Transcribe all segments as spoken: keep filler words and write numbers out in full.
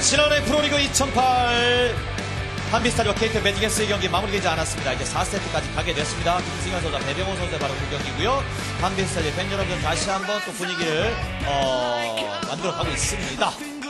지난해 프로리그 이천팔 한비스타즈와 케이티 매직앤스의 경기 마무리되지 않았습니다. 이제 사 세트까지 가게 됐습니다. 김승현 선수와 배병호 선수의 바로 그 경기고요. 한비스타즈의 팬 여러분 다시 한번 또 분위기를 어, 만들어가고 있습니다.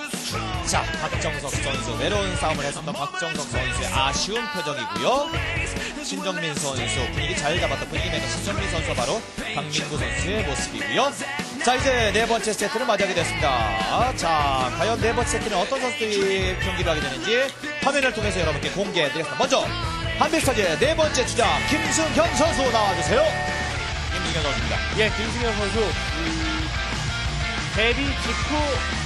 자, 박정석 선수 외로운 싸움을 했었던 박정석 선수의 아쉬운 표정이고요. 신정민 선수 분위기 잘 잡았던 분위기 메이커 신정민 선수가 바로 박민구 선수의 모습이고요. 자, 이제 네 번째 세트를 맞이하게 됐습니다. 자, 과연 네 번째 세트는 어떤 선수들이 경기를 하게 되는지 화면을 통해서 여러분께 공개해드리겠습니다. 먼저 한비스타즈의 네 번째 주자 김승현 선수 나와주세요. 김승현 선수입니다. 예, 김승현 선수 음, 데뷔 직후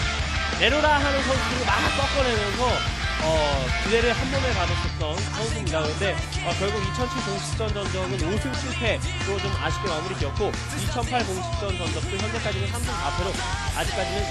내려라 하는 선수들이 막 꺾어내면서 어, 기대를 한 몸에 받았었던 선수입니다. 그런데 어, 결국 이천칠 공식전 전적은 오 승 칠 패로 좀 아쉽게 마무리 지었고 이천팔 공식전 전적도 현재까지는 삼 승 사 패로 아직까지는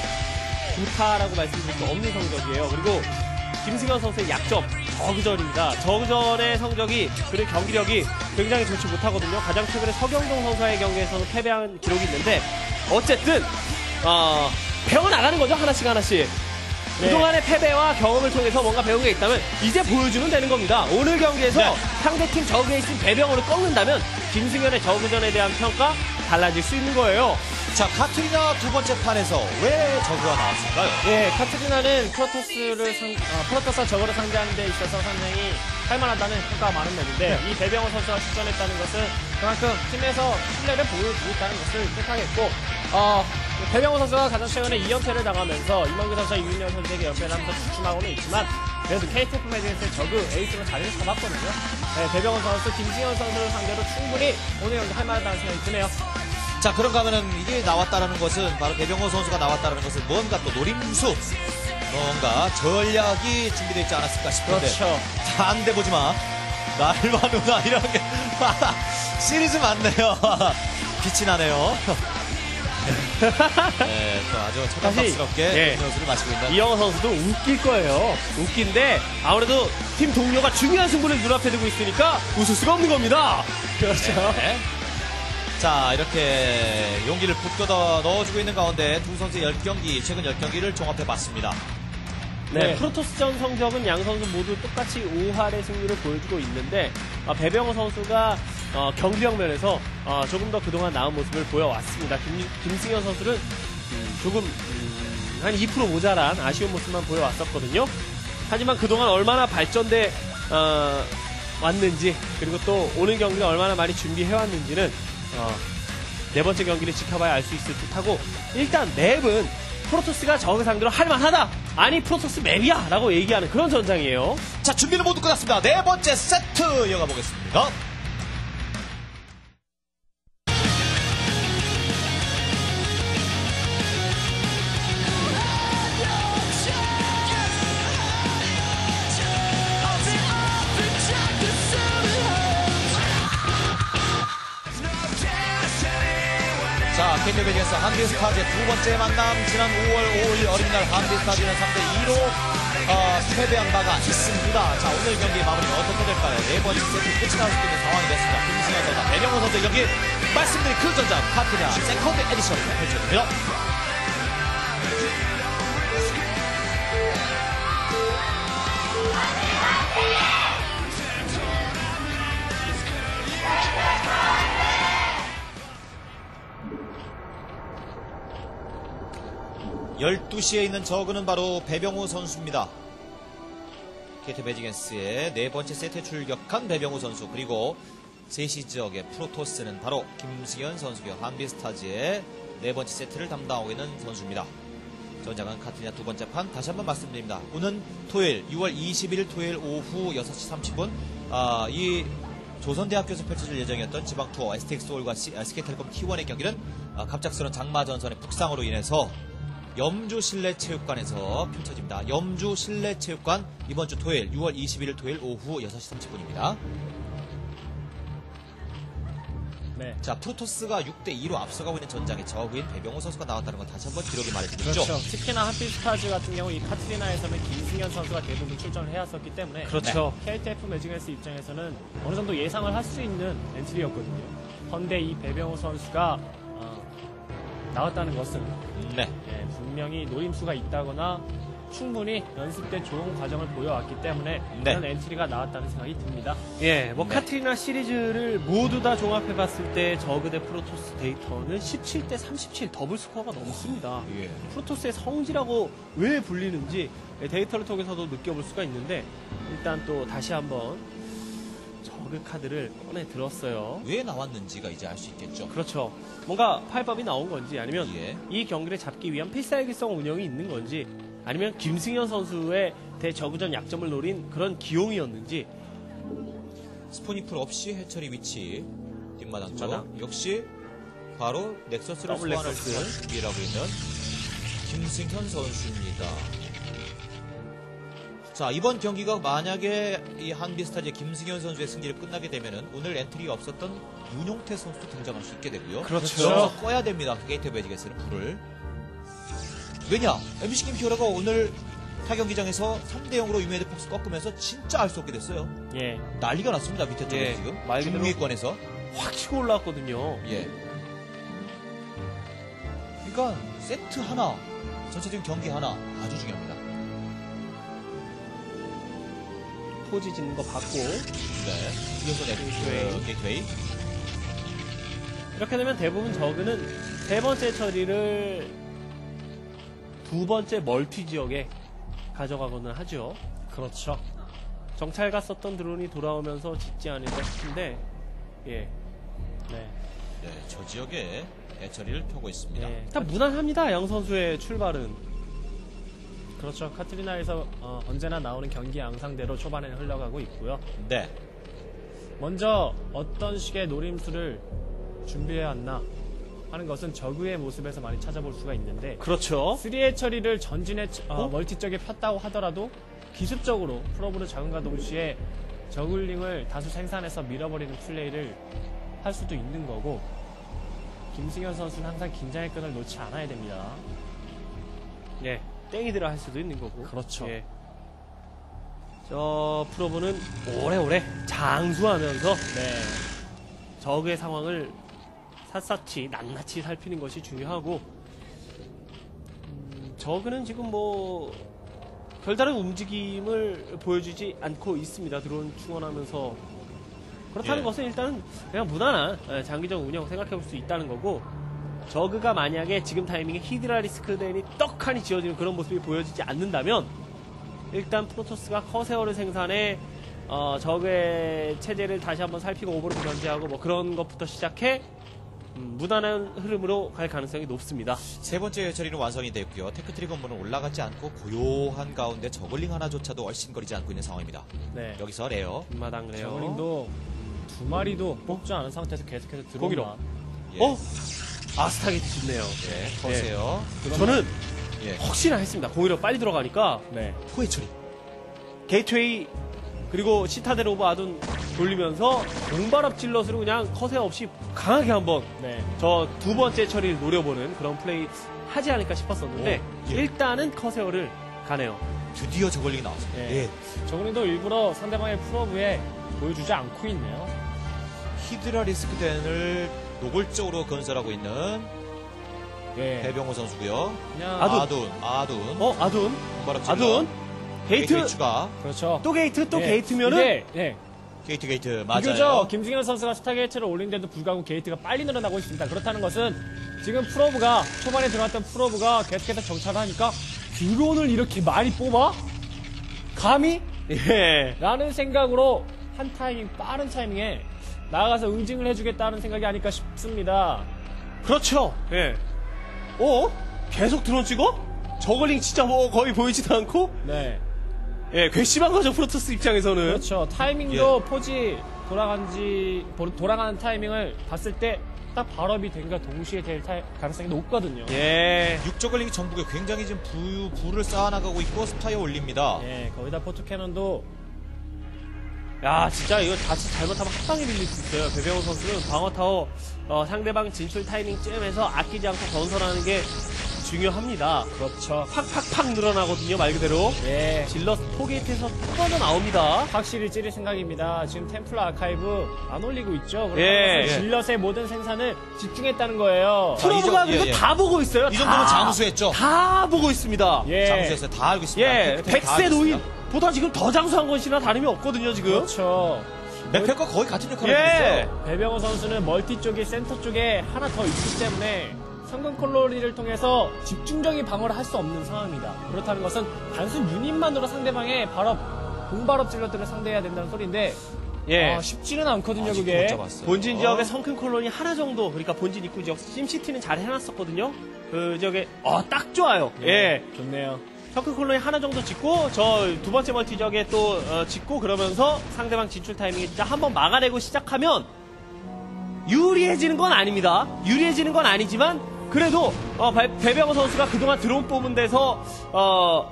좋다라고 말씀드릴 수 없는 성적이에요. 그리고 김승현 선수의 약점 저그전입니다. 저그전의 성적이 그리고 경기력이 굉장히 좋지 못하거든요. 가장 최근에 서경동 선수와의 경기에서는 패배한 기록이 있는데 어쨌든 어, 배워나가는 거죠. 하나씩 하나씩. 네. 그동안의 패배와 경험을 통해서 뭔가 배운 게 있다면 이제 보여주면 되는 겁니다. 오늘 경기에서 네. 상대팀 저그에 있는 배병호를 꺾는다면 김승현의 저그전에 대한 평가 달라질 수 있는 거예요. 자, 카트리나 두 번째 판에서 왜 저그가 나왔을까요? 예, 카트리나는 프로토스를 상, 어, 프로토스와 저그를 상대하는 데 있어서 상당히 할만하다는 평가가 많은 맵인데 네. 이 배병호 선수가 출전했다는 것은 그만큼 팀에서 신뢰를 보여주고 있다는 것을 뜻하겠고 어, 배병호 선수가 가장 최근에 이 연패를 당하면서 이만규 선수와 이윤열 선수에게 연패를 하면서 주춤하고는 있지만 그래도 케이티에프 매직앤스의 저그 에이스로 자리를 잡았거든요. 네, 배병호 선수, 김승현 선수를 상대로 충분히 오늘 경기 할만하다는 생각이 드네요. 자, 그런가 하면은 이게 나왔다는 것은 바로 배병호 선수가 나왔다는 것은 뭔가 또 노림수 뭔가 전략이 준비되어 있지 않았을까 싶은데 그렇죠. 자, 안 돼 보지 마. 날과 누나 이런 게 시리즈 맞네요. 빛이 나네요. 네, 또 아주 초단박스럽게 네. 음료수를 마시고 있는 이영호 선수도 웃길 거예요. 웃긴데 아무래도 팀 동료가 중요한 승부를 눈앞에 두고 있으니까 웃을 수가 없는 겁니다. 그렇죠. 네. 자, 이렇게 용기를 북돋아 넣어주고 있는 가운데 두 선수의 열 경기, 최근 열 경기를 종합해봤습니다. 네, 네. 프로토스전 성적은 양 선수 모두 똑같이 오 할의 승리를 보여주고 있는데 어, 배병호 선수가 어, 경기력 면에서 어, 조금 더 그동안 나은 모습을 보여왔습니다. 김, 김승현 선수는 음, 조금 음, 한 이 퍼센트 모자란 아쉬운 모습만 보여왔었거든요. 하지만 그동안 얼마나 발전돼 어, 왔는지 그리고 또 오늘 경기를 얼마나 많이 준비해왔는지는 어, 네 번째 경기를 지켜봐야 알 수 있을 듯하고 일단 맵은 프로토스가 저그 상대로 할만하다. 아니 프로토스 맵이야 라고 얘기하는 그런 전장이에요. 자, 준비는 모두 끝났습니다. 네 번째 세트 이어가 보겠습니다. 자, 케이티 매직앤스 한비스타즈의 두 번째 만남 지난 오월 오일 어린이날 한비스타즈는 삼 대 이로 어, 패배한 바가 있습니다. 자, 오늘 경기 마무리가 어떻게 될까요? 네 번째 세트 끝이 나올 수 있는 상황이 됐습니다. 김승현 선수, 배병호 선수의 경기 말씀드린 그 전장 카트리나 세컨드 에디션을 펼쳐집니다. 열두 시에 있는 저그는 바로 배병호 선수입니다. 케이티 매직앤스의 네 번째 세트에 출격한 배병호 선수, 그리고 세 시 지역의 프로토스는 바로 김승현 선수고요. 한비스타즈의 네 번째 세트를 담당하고 있는 선수입니다. 전장은 카트리나 두 번째 판 다시 한번 말씀드립니다. 오는 토요일 유월 이십일 토요일 오후 여섯 시 삼십 분 아, 이 조선대학교에서 펼쳐질 예정이었던 지방투어 에스티엑스 서울과 에스케이텔레콤 티 원의 경기는 아, 갑작스러운 장마전선의 북상으로 인해서 염주 실내체육관에서 펼쳐집니다. 염주 실내체육관 이번 주 토요일 유월 이십일일 토요일 오후 여섯 시 삼십 분입니다. 네. 자, 프로토스가 육 대 이로 앞서가고 있는 전장에 저그인 배병호 선수가 나왔다는 건 다시 한번 기록에 말해드리죠. 그렇죠. 특히나 한비스타즈 같은 경우 이 카트리나에서는 김승현 선수가 대부분 출전을 해왔었기 때문에 그렇죠. 네. 케이티에프 매직앤스 입장에서는 어느 정도 예상을 할 수 있는 엔트리였거든요. 그런데 이 배병호 선수가 어, 나왔다는 것은 네. 예, 분명히 노림수가 있다거나 충분히 연습 때 좋은 과정을 보여왔기 때문에 네. 그런 엔트리가 나왔다는 생각이 듭니다. 예, 뭐 네. 카트리나 시리즈를 모두 다 종합해봤을 때 저그 대 프로토스 데이터는 십칠 대 삼십칠 더블 스코어가 넘습니다. 예. 프로토스의 성지라고 왜 불리는지 데이터를 통해서도 느껴볼 수가 있는데 일단 또 다시 한번 저그 카드를 꺼내 들었어요. 왜 나왔는지가 이제 알 수 있겠죠. 그렇죠. 뭔가 파이법이 나온 건지 아니면 예. 이 경기를 잡기 위한 필살기성 운영이 있는 건지 아니면 김승현 선수의 대저그전 약점을 노린 그런 기용이었는지 스포니풀 없이 해처리 위치 뒷마당 쪽 뒷마당. 역시 바로 넥서스를 더블 소환할 넥서스. 수 있는 준비를 하고 있는 김승현 선수입니다. 자, 이번 경기가 만약에 이 한비스타즈의 김승현 선수의 승리를 끝나게 되면은 오늘 엔트리가 없었던 윤용태 선수도 등장할 수 있게 되고요. 그렇죠. 여기서 꺼야 됩니다. 게이트 매직에서는 불을. 왜냐? 엠비씨 게임 히어로가 오늘 타 경기장에서 삼 대 영으로 유메드 폭스 꺾으면서 진짜 알 수 없게 됐어요. 예, 난리가 났습니다. 밑에 쪽에 예, 지금. 말 그대로- 중위권에서. 확 치고 올라왔거든요. 예. 그러니까 세트 하나, 전체적인 경기 하나 아주 중요합니다. 포지 짓는 거 받고 네. 이어서 게이트웨이. 넥 게이트웨이. 이렇게 되면 대부분 저그는 세 번째 처리를 두 번째 멀티 지역에 가져가거나 하죠. 그렇죠. 정찰 갔었던 드론이 돌아오면서 짓지 않을까 싶은데 예, 네. 네, 저 지역에 애처리를 펴고 있습니다. 예. 일단 무난합니다. 양 선수의 출발은. 그렇죠. 카트리나에서 어, 언제나 나오는 경기 양상대로 초반에 흘러가고 있고요. 네. 먼저 어떤 식의 노림수를 준비해왔나 하는 것은 저그의 모습에서 많이 찾아볼 수가 있는데 그렇죠. 쓰리의 처리를 전진의 어, 어? 멀티 쪽에 폈다고 하더라도 기습적으로 프로브를 작은과 동시에 저글링을 다수 생산해서 밀어버리는 플레이를 할 수도 있는 거고 김승현 선수는 항상 긴장의 끈을 놓지 않아야 됩니다. 예, 땡이 들어 할 수도 있는 거고. 그렇죠. 예. 저 프로브는 오래오래 장수하면서 네. 적의 상황을 샅샅이 낱낱이 살피는 것이 중요하고 음, 저그는 지금 뭐 별다른 움직임을 보여주지 않고 있습니다. 드론 충원하면서 그렇다는 예. 것은 일단은 그냥 무난한 예, 장기적 운영 생각해볼 수 있다는 거고 저그가 만약에 지금 타이밍에 히드라 리스크덴이 떡하니 지어지는 그런 모습이 보여지지 않는다면 일단 프로토스가 커세어를 생산해 어, 적의 체제를 다시 한번 살피고 오버로드 견제하고 뭐 그런 것부터 시작해 음, 무난한 흐름으로 갈 가능성이 높습니다. 세 번째 해처리는 완성이 됐고요. 테크트리 건물은 올라가지 않고 고요한 가운데 저글링 하나조차도 얼씬거리지 않고 있는 상황입니다. 네. 여기서 레어. 뒷마당 레어. 저글링도 두 마리도 뽑지 않은 상태에서 계속해서 거기로. 들어오나. 예. 어? 아스타게트 짓네요. 예, 거세요. 저는 예. 혹시나 했습니다. 공이로 빨리 들어가니까 네. 포해처리. 게이트웨이 그리고 시타델 오브 아둔 돌리면서 공발업 질럿으로 그냥 커세 없이 강하게 한번 네. 저 두 번째 처리를 노려보는 그런 플레이 하지 않을까 싶었었는데 오, 예. 일단은 커세어를 가네요. 드디어 저글링이 나왔습니다. 예. 예. 저글링도 일부러 상대방의 프로브에 보여주지 않고 있네요. 히드라 리스크덴을 노골적으로 건설하고 있는 예. 배병호 선수고요. 그냥 아둔. 아둔, 아둔. 어 아둔 공발업 질럿. 아둔 게이트 게이트웨이 추가. 그렇죠. 또 게이트 또 예. 게이트면은 이게, 예. 게이트 게이트 맞아요. 비교적 김승현 선수가 스타게이트를 올린데도 불구하고 게이트가 빨리 늘어나고 있습니다. 그렇다는 것은 지금 프로브가 초반에 들어갔던 프로브가 계속해서 정찰을 하니까 드론을 이렇게 많이 뽑아? 감히? 예. 라는 생각으로 한 타이밍 빠른 타이밍에 나가서 응징을 해주겠다는 생각이 아닐까 싶습니다. 그렇죠. 예. 어? 계속 드론 찍어? 저글링 진짜 뭐 거의 보이지도 않고? 네. 예, 괘씸한 거죠, 프로토스 입장에서는. 그렇죠. 타이밍도 포지 돌아간지 돌아가는 타이밍을 봤을 때 딱 발업이 된과 동시에 될 타이, 가능성이 높거든요. 예. 육저글링이 전국에 굉장히 지금 부, 부를 쌓아나가고 있고 스파이어 올립니다. 예, 거기다 포토캐논도 야, 진짜 이거 자칫 잘못하면 한 방에 밀릴 수 있어요. 배병호 선수는 방어타워 어, 상대방 진출 타이밍쯤에서 아끼지 않고 건설하는 게 중요합니다. 그렇죠. 팍팍팍 늘어나거든요, 말 그대로. 예. 질럿 포게이트에서 터져 나옵니다. 확실히 찌를 생각입니다. 지금 템플러 아카이브 안 올리고 있죠. 예. 그래서 질럿의 모든 생산을 집중했다는 거예요. 이 프로브가 정- 그리고 예, 예. 다 보고 있어요. 이 다. 정도면 장수했죠. 다 보고 있습니다. 예. 장수했어요. 다 알고 있습니다. 예, 팩트는 다 알고 백세 있습니다. 노인보다 지금 더 장수한 것이나 다름이 없거든요, 지금. 그렇죠. 맥펠과 거의 같은 역할을 하고 예. 있어요. 배병호 선수는 멀티 쪽에 센터 쪽에 하나 더 있기 때문에 성근 콜로리를 통해서 집중적인 방어를 할 수 없는 상황입니다. 그렇다는 것은 단순 유닛만으로 상대방의 발업, 공발업 질럿들을 상대해야 된다는 소리인데 예. 아, 쉽지는 않거든요, 아직도 그게. 못 잡았어요. 본진 지역에 성큰 콜로니 하나 정도, 그러니까 본진 입구 지역 심시티는 잘 해놨었거든요. 그 지역에 어, 딱 좋아요. 예. 좋네요. 성큰 콜로니 하나 정도 짓고 저 두 번째 멀티 지역에 또 어, 짓고 그러면서 상대방 진출 타이밍에 진짜 한번 막아내고 시작하면 유리해지는 건 아닙니다. 유리해지는 건 아니지만 그래도 어, 발- 배병호 선수가 그동안 드론 뽑은 데서 어,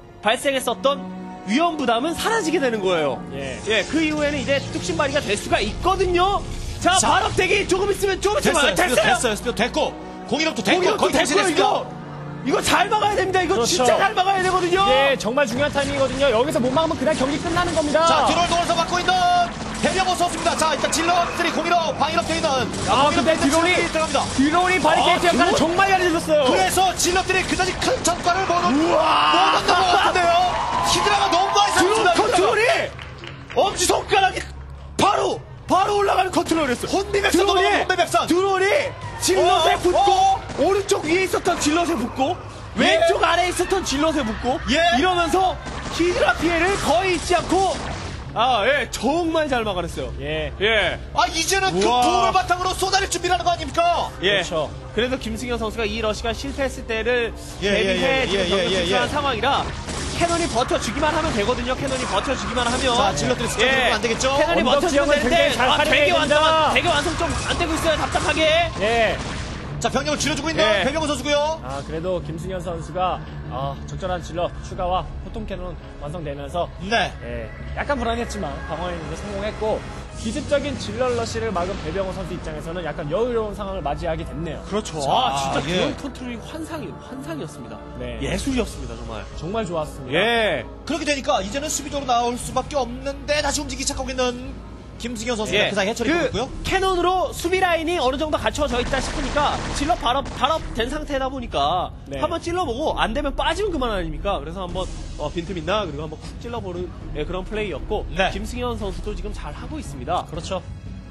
발생했었던 위험 부담은 사라지게 되는 거예요. 예. 예, 그 이후에는 이제 뚝심발이가 될 수가 있거든요. 자, 자. 발업대기 조금 있으면 조금 있으면 됐어요. 됐어요. 됐어요. 스피드 됐고 공이력도 됐고 거기로 거의 또 됐고요, 대신했습니다. 이거. 이거 잘 막아야 됩니다. 이거 그렇죠. 진짜 잘 막아야 되거든요. 예, 정말 중요한 타이밍이거든요. 여기서 못 막으면 그냥 경기 끝나는 겁니다. 자, 드롤 돌아서 막고 있는 배병호 선수입니다. 자, 일단 질럿들이 공이력, 방위력 돼 있는. 아, 근데 드론이 들어갑니다. 드론이 바리케이트 아, 역할을 드론. 정말 잘해줬어요. 그래서 질럿들이 그다지 큰 성과를 못 얻는 못 얻는 것 같은데요. 히드라가 너무 많이 드론 샀습니다. 컨트롤이 엄지 손가락이 바로 바로 올라가는 컨트롤이었어요. 혼비백산 드론이 돌아가는 혼비백산. 드론이 질럿에 어, 붙고 어. 오른쪽 위에 있었던 질럿에 붙고 예. 왼쪽 아래에 있었던 질럿에 붙고 예. 이러면서 히드라 피해를 거의 잊지 않고 아, 예, 정말 잘 막아냈어요. 예. 예. 아, 이제는 그 우와. 부음을 바탕으로 쏟아낼 준비라는 거 아닙니까? 예. 그렇죠. 그래서 김승현 선수가 이 러시가 실패했을 때를 예, 대비해 예, 지금 예, 경기 예, 예, 출전한 예. 상황이라 캐논이 버텨주기만 하면 되거든요. 캐논이 버텨주기만 하면. 자, 질럿들이 숫자 줄이면 안 되겠죠? 캐논이 언덕 버텨주면 지역을 되는데 굉장히 잘 아, 활용해야 되게 완성, 됩니다. 되게 완성 좀 안 되고 있어요. 답답하게. 예. 자, 병력을 줄여주고 있는 예. 배병호 선수고요. 아, 그래도 김승현 선수가 아, 적절한 질럿 추가와 포통 캐논 완성되면서 네. 예, 약간 불안했지만 방어에는 성공했고 기습적인 질럿 러시를 막은 배병호 선수 입장에서는 약간 여유로운 상황을 맞이하게 됐네요. 그렇죠. 자, 아, 진짜 예. 그런 컨트롤이 환상이, 환상이었습니다. 네. 예술이었습니다, 정말. 정말 좋았습니다. 예. 그렇게 되니까 이제는 수비적으로 나올 수밖에 없는데 다시 움직이기 시작하고 있는 김승현 선수가 예. 그 사이 해처리 그 있고요. 캐논으로 수비 라인이 어느 정도 갖춰져 있다 싶으니까 질러 발업 발업 된 상태다 보니까 네. 한번 찔러보고 안 되면 빠지면 그만 아닙니까? 그래서 한번 어, 빈틈 있나 그리고 한번 쿡 찔러보는 예, 그런 플레이였고 네. 김승현 선수도 지금 잘 하고 있습니다. 그렇죠.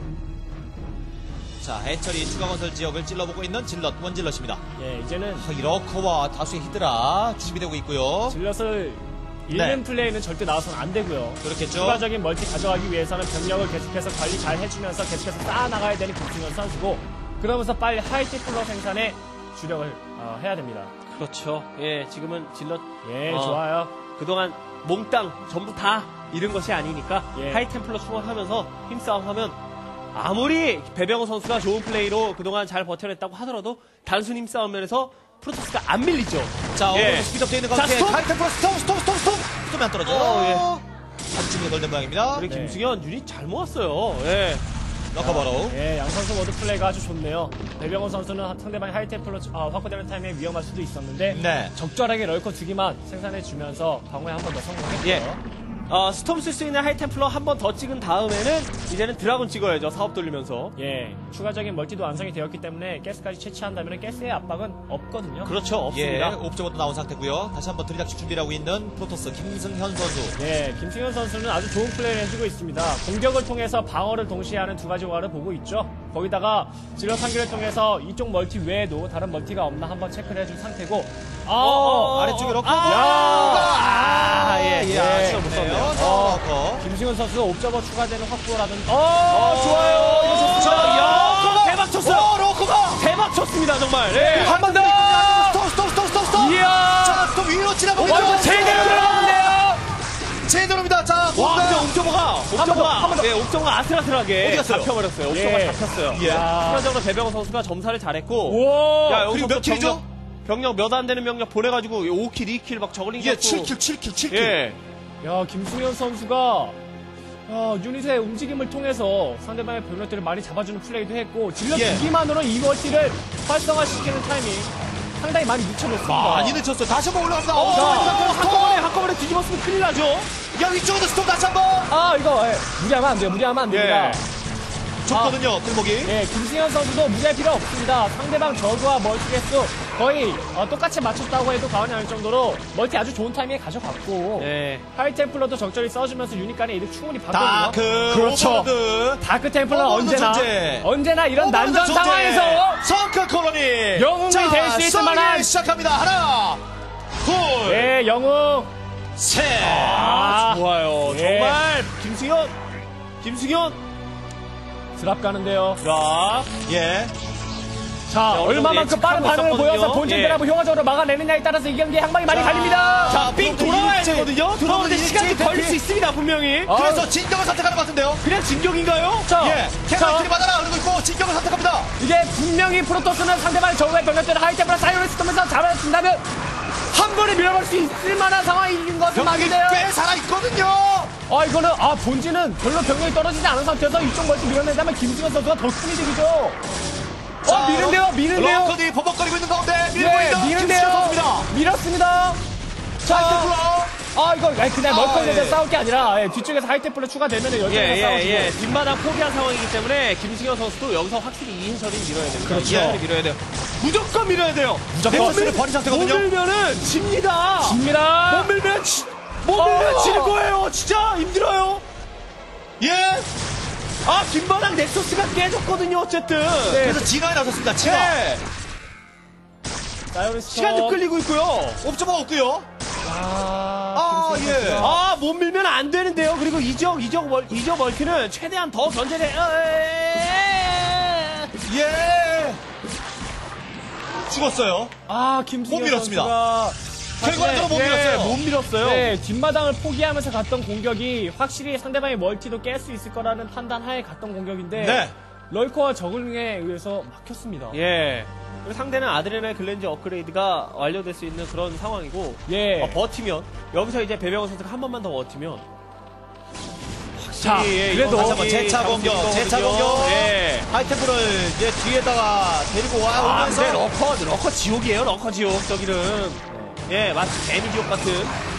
자, 해처리 추가 건설 지역을 찔러보고 있는 질럿, 원질럿입니다. 예, 이제는 아, 이 러커와 다수의 히드라 준비되고 있고요. 질럿을 네. 잃는 플레이는 절대 나와서는 안 되고요. 그렇겠죠. 추가적인 멀티 가져가기 위해서는 병력을 계속해서 관리 잘 해주면서 계속해서 쌓아나가야 되는 김승현 선수고 그러면서 빨리 하이테플러 생산에 주력을 어, 해야 됩니다. 그렇죠. 예, 지금은 질러 예, 어, 좋아요. 그동안 몽땅 전부 다 잃은 것이 아니니까 예. 하이템플러 충원하면서 힘싸움하면 아무리 배병호 선수가 좋은 플레이로 그동안 잘 버텨냈다고 하더라도 단순 힘싸움 면에서 프로토스가 안 밀리죠. 자, 예. 오늘 스피드업 되어 있는 자, 가운데 스톱! 하이템프로 스톱, 스톱, 스톱, 스톱! 스톱이 안 떨어져요. 어, 예. 아주 준비가 덜된 모양입니다. 우리 네. 김승현 유닛 잘 모았어요. 예. 러커 바로. 예, 양 선수 모두 플레이가 아주 좋네요. 배병호 선수는 상대방이 하이테플러 어, 확보되는 타임에 위험할 수도 있었는데 네. 적절하게 럴커 두 개만 생산해주면서 방어에 한 번 더 성공했고요. 예. 어, 스톰 쓸 수 있는 하이템플러 한 번 더 찍은 다음에는 이제는 드라곤 찍어야죠. 사업 돌리면서. 예, 추가적인 멀티도 완성이 되었기 때문에 가스까지 채취한다면 가스의 압박은 없거든요. 그렇죠. 예, 없습니다. 옵저버도 나온 상태고요. 다시 한번 들이닥칠 준비를 하고 있는 프로토스 김승현 선수. 예, 김승현 선수는 아주 좋은 플레이를 해주고 있습니다. 공격을 통해서 방어를 동시에 하는 두 가지 조화를 보고 있죠. 거기다가 질럿 한기를 통해서 이쪽 멀티 외에도 다른 멀티가 없나 한번 체크를 해준 상태고 아, 어, 아래쪽에 러커. 아, 예, 예. 아, 못 썼네요. 어, 러커. 김승현 선수가 옵저버 추가되는 확보라든지 어, 어, 좋아요. 이거 좋습니다. 자, 야, 러커가 대박 쳤어요. 어, 러커가. 대박 쳤습니다, 정말. 예. 한 번 더. 스톱, 스톱, 스톱, 스톱, 스톱. 이야. 자, 스톱 위로 지나가고 와, 이거 제대로 들어갔는데요. 제대로입니다. 자, 와, 뭔가. 근데 옥정호가, 옥정호가, 예, 옥정호가 어디 아슬아슬하게 갔어요? 잡혀버렸어요. 옥정호가 예. 잡혔어요. 예. 순간적으로 배병호 선수가 점사를 잘했고, 우와! 야, 그리고 여기서 몇 또 킬이죠? 병력, 병력 몇 안 되는 병력 보내가지고 오 킬, 이 킬 막 저글링 예, 잡고. 칠 킬, 칠 킬, 칠 킬. 예. 야, 김승현 선수가 야, 유닛의 움직임을 통해서 상대방의 병력들을 많이 잡아주는 플레이도 했고 질럿 예. 두기만으로 이 멀티를 활성화시키는 타이밍 상당히 많이 늦춰졌습니다. 많이 늦췄어요. 다시 한번 올라갑니다. 어, 어, 한꺼번에, 스톱! 한꺼번에, 한꺼번에 뒤집었으면 큰일 나죠. 야, 위쪽에도 스톱 다시 한 번. 아, 이거 예, 무리하면 안 돼요. 무리하면 안 됩니다. 예. 좁거든요, 골목이. 예, 김승현 선수도 무리할 필요 없습니다. 상대방 저그와 멀티 개수 거의 어, 똑같이 맞췄다고 해도 과언이 아닐 정도로 멀티 아주 좋은 타이밍에 가져갔고 예. 하이템플러도 적절히 써주면서 유닛 간의 이득 충분히 봤거든요. 다크, 그렇죠. 오버로드. 다크 템플러는 오버로드 언제나 존재. 언제나 이런 오버로드 난전 존재. 상황에서 성크 콜로니. 영웅이 자, 될수 있을 쏘기 만한- 시작합니다. 하나, 둘, 예, 영웅. 셋. 아, 좋아요. 예. 정말, 김승현, 김승현, 드랍 가는데요. 자, 예. 자, 어느 얼마만큼 정도 빠른 예측하고 반응을 보여서 있었거든요. 본진 예. 드랍을 효과적으로 막아내느냐에 따라서 이 경기에 한 방이 많이 갈립니다. 자, 삥 돌아와야 되거든요. 돌아오는데 일찍 시간이 일찍 걸릴 수 있습니다, 분명히. 아, 그래서 진격을 선택하는 것 같은데요. 그냥 진격인가요? 자, 예. 자, 캐논 들이받아라. 그러고 있고 진격을 선택합니다. 이게 분명히 프로토스는 상대방의 저그의 병력들을 하이템플러 사이오리스 쓰면서 잡아준다면 한 번에 밀어볼 수 있을 만한 상황인 것은 병력이 맞는데요. 꽤 살아있거든요. 아, 이거는, 아, 본진은 별로 병력이 떨어지지 않은 상태에서 이쪽 멀티 밀어낸다면 김승현 선수가 더 큰 이득이죠. 어, 미는데요, 미는데요. 럭커들이 버벅거리고 있는 가운데 밀고 예, 있는 김승현 미는데요. 선수입니다. 밀었습니다. 자, 하이템플러. 아, 이거, 아니, 그냥 아, 멀컨대서 예. 싸울 게 아니라, 예, 뒤쪽에서 하이템플러 추가되면 여전히 예, 예, 싸워주고. 예. 뒷마당 포기한 상황이기 때문에 김승현 선수도 여기서 확실히 이 해설이 밀어야 됩니다. 그렇죠. 이 해설이 밀어야 돼요. 무조건 밀어야 돼요. 무조건 넥서스를 버린 상태거든요. 못 밀면은 집니다. 집니다. 못 밀면 지, 못 밀면 어. 질 거예요. 진짜 힘들어요. 예. 아, 뒷마당 넥서스가 깨졌거든요, 어쨌든. 네. 그래서 진화에 나섰습니다. 진화. 예. 사이오리스 시간도 끌리고 있고요. 옵저버 없고요. 아, 아, 김승현 예. 선수가. 아, 못 밀면 안 되는데요. 그리고 이적, 이적, 멀, 이적 멀티는 최대한 더 견제를, 해- 예. 죽었어요. 아, 김승현 못 밀었습니다. 선수가 결과적으로 못 예, 밀었어요. 못 밀었어요. 네, 뒷마당을 포기하면서 갔던 공격이 확실히 상대방의 멀티도 깰 수 있을 거라는 판단 하에 갔던 공격인데 네. 럴커와 저글링에 의해서 막혔습니다. 예. 그리고 상대는 아드레날 글렌즈 업그레이드가 완료될 수 있는 그런 상황이고, 예. 어, 버티면, 여기서 이제 배병호 선수가 한 번만 더 버티면, 자, 예, 그래도 이거 다시 한번 재차 공격, 재차 공격. 예. 하이템플을 이제 뒤에다가 데리고 와 아, 오면서 근데 러커, 러커 지옥이에요, 러커 지옥, 저기는. 예, 마치 개미 지옥 같은.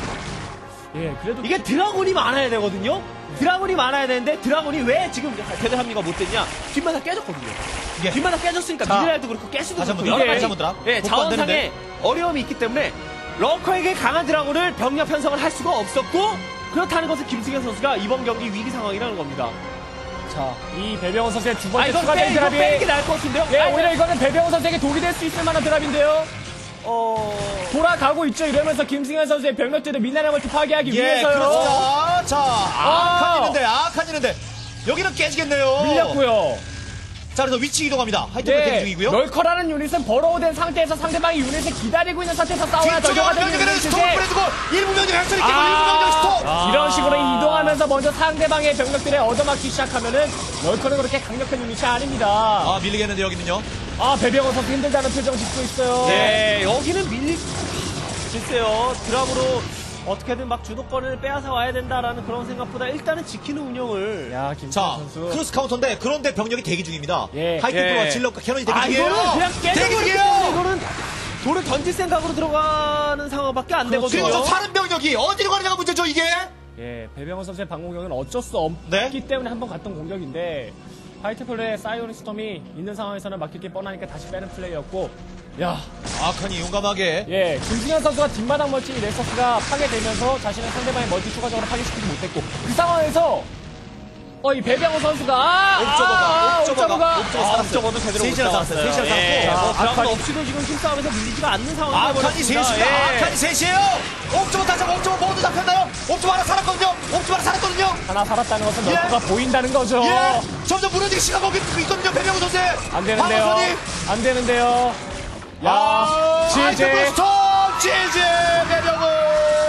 예, 그래도 이게 드라군이 많아야 되거든요? 드라군이 많아야 되는데, 드라군이 왜 지금 대대 합류가 못 됐냐? 뒷마당 깨졌거든요. 예. 뒷마당 깨졌으니까 자, 미네랄도 그렇고 깨수도 다시 그렇고 한번 여러 이게 가지 한번 드랍. 예, 복구 안 자원상의 어려움이 있기 때문에 러커에게 강한 드라군을 병력 편성을 할 수가 없었고, 그렇다는 것은 김승현 선수가 이번 경기 위기 상황이라는 겁니다. 자, 이 배병호 선수의 두 아, 번째 이건 추가된 빼, 이거 드랍이 빼는 게 나을 것 같은데요? 예, 아, 오히려 이거는 배병호 선수에게 독이 될 수 있을 만한 드랍인데요. 어... 돌아가고 있죠. 이러면서 김승현 선수의 병력들을 미나리 멀티 파괴하기 예, 위해서요. 그렇습니다. 자, 아. 아칸 있는데, 아칸 있는데 여기는 깨지겠네요. 밀렸고요. 자, 그래서 위치 이동합니다. 하이템플 대기 네, 중이고요. 널커라는 유닛은 버러우된 상태에서 상대방이 유닛을 기다리고 있는 상태에서 싸워야 뒤쪽에 덜려가 되는 병력에는 스톱 유닛인데 보내주고 일부 병력 행선이 깨고 아. 일부 병력 스톱. 아. 이런 식으로 이동하면서 먼저 상대방의 병력들에 얻어맞기 시작하면은 널커는 그렇게 강력한 유닛이 아닙니다. 아, 밀리겠는데 여기는요. 아, 배병호 선수 힘들다는 표정 짓고 있어요. 예, 여기는 밀리... 글쎄요, 드랍으로 어떻게든 막 주도권을 빼앗아 와야 된다라는 그런 생각보다 일단은 지키는 운영을. 야, 김승현 자, 선수. 크로스 카운터인데 그런데 병력이 대기 중입니다. 예. 하이템플러와 예. 질럿과 캐논이 대기 아, 중이에요. 이거는 그냥 대기 깨져버리기 중이에요. 때문에 이거는 돌을 던질 생각으로 들어가는 상황밖에 안 그렇죠. 되거든요. 그리고 저 다른 병력이 어디로 가느냐가 문제죠, 이게. 예, 배병호 선수의 방공격은 어쩔 수 없기 네? 때문에 한번 갔던 공격인데 하이테플의 사이오닉 스톰이 있는 상황에서는 막힐 게 뻔하니까 다시 빼는 플레이였고 야, 아칸이 용감하게. 예, 김승현 선수가 뒷마당 멀티 넥서스가 파괴되면서 자신의 상대방의 멀티 추가적으로 파괴시키지 못했고 그 상황에서 어, 이 배병호 선수가 아, 옵저버가, 아, 옵저버가, 옵저버가 옵저버 아, 살았어요. 옵저버는 제대로 못 셋이나 잡았어요. 살았어요. 셋이나 예, 살았고. 뭐 드라군 아칸이- 없이도 지금 힘싸움에서 밀리지가 않는 상황이 아칸이 되어버렸습니다. 셋이다. 예. 아칸이 셋이에요. 옵저버 다시 한번 옵저버 모두 잡혔나요? 옵저버 하나 살았거든요. 옵저버 하나 살았거든요. 하나 살았다는 것은 예. 널커가 보인다는 거죠. 예, 점점 무너지기 시작하고 있거든요. 배명호 선수의 안 되는데요. 방어선이. 안 되는데요. 야, 아, 지지. 아이템플 스톱! 지지! 배명호!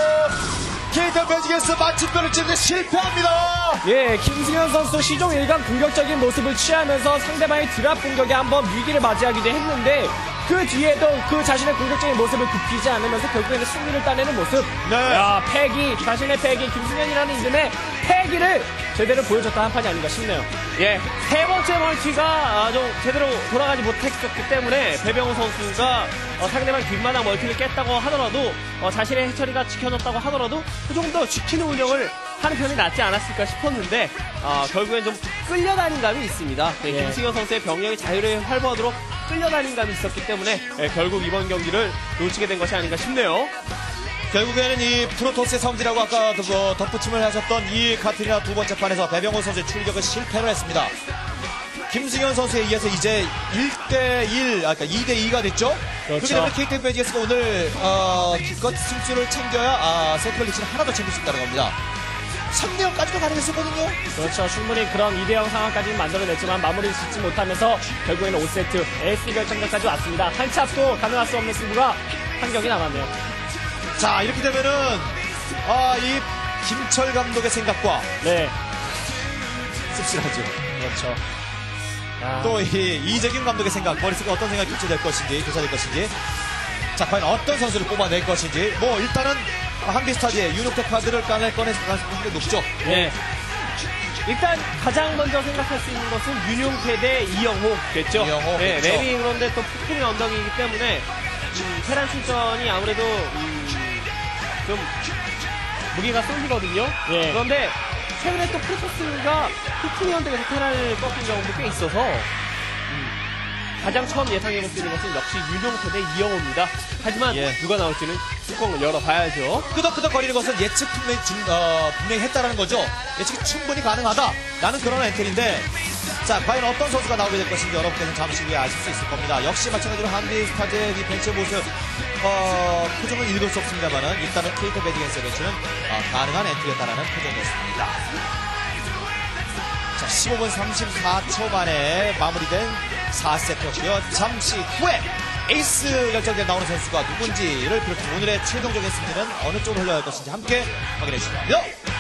케이트 매직에서 마침표를 찍는 실패합니다. 예, 김승현 선수 시종 일관 공격적인 모습을 취하면서 상대방의 드랍 공격에 한번 위기를 맞이하기도 했는데 그 뒤에도 그 자신의 공격적인 모습을 굽히지 않으면서 결국에는 승리를 따내는 모습. 네. 야, 패기, 자신의 패기, 김승현이라는 이름의 패기를 제대로 보여줬다 한 판이 아닌가 싶네요. 예, 세 번째 멀티가 아, 좀 제대로 돌아가지 못했기 때문에 배병호 선수가 어, 상대방 뒷마당 멀티를 깼다고 하더라도 어, 자신의 해처리가 지켜졌다고 하더라도 그 정도 지키는 운영을 하는 편이 낫지 않았을까 싶었는데 어, 결국엔 좀 끌려다닌 감이 있습니다. 네, 예. 김승현 선수의 병력이 자유를 활보하도록 끌려다닌 감이 있었기 때문에 예, 결국 이번 경기를 놓치게 된 것이 아닌가 싶네요. 결국에는 이 프로토스의 성지라고 아까 그 덧붙임을 하셨던 이 카트리나 두 번째 판에서 배병호 선수의 출격을 실패를 했습니다. 김승현 선수에 의해서 이제 일 대 일, 아까 이 대 이가 됐죠? 그렇죠. 그렇기 때문에 케이티엑스 매직스가 오늘 어, 기껏 승수를 챙겨야 아, 세트리치를 하나 더 챙길 수 있다는 겁니다. 삼 대 영까지도 가능했었거든요. 그렇죠. 충분히 그런 이 대 영 상황까지는 만들어냈지만 마무리 짓지 못하면서 결국에는 오 세트 에이스 결정전까지 왔습니다. 한 치 앞도 가능할 수 없는 승부가 한 경기 남았네요. 자, 이렇게 되면은 아, 이 김철 감독의 생각과 네, 씁쓸하죠. 그렇죠. 야, 또 이 이재균 감독의 생각, 머릿속에 어떤 생각이 교체될 것인지, 교차될 것인지, 자, 과연 어떤 선수를 뽑아낼 것인지, 뭐, 일단은, 한비스타즈의 유력대 카드를 꺼낼, 꺼낼 가능성이 상당히 높죠. 네. 일단 가장 먼저 생각할 수 있는 것은 윤용태 대 이영호겠죠. 이영호, 네, 그렇죠. 맵이 그런데 또 폭풍의 언덕이기 때문에 음, 테란 출전이 아무래도 음, 좀 무게가 쏠리거든요. 예. 그런데 최근에 또 프로토스가 폭풍의 언덕에서 테란을 꺾은 경우도 꽤 있어서 음, 가장 처음 예상해볼 수 있는 것은 역시 윤용태 대 이영호입니다. 하지만 예. 누가 나올지는 뚜껑을 열어봐야죠. 끄덕끄덕거리는 것은 예측 분명히, 중, 어, 분명히 했다라는 거죠. 예측이 충분히 가능하다. 라는 그런 엔트리인데, 자, 과연 어떤 선수가 나오게 될 것인지 여러분께서는 잠시 후에 아실 수 있을 겁니다. 역시 마찬가지로 한비스타즈의 이 벤치 모습, 어, 표정은 읽을 수 없습니다만은, 일단은 케이트 매직앤스의 벤치는 어, 가능한 엔트리였다라는 표정이었습니다. 자, 십오 분 삼십사 초 만에 마무리된 사 세트였고요. 잠시 후에 에이스 결정전 나오는 선수가 누군지를 비롯해 오늘의 최종적인 승리는 어느 쪽으로 흘러갈 것인지 함께 확인해 주시기 바랍니다.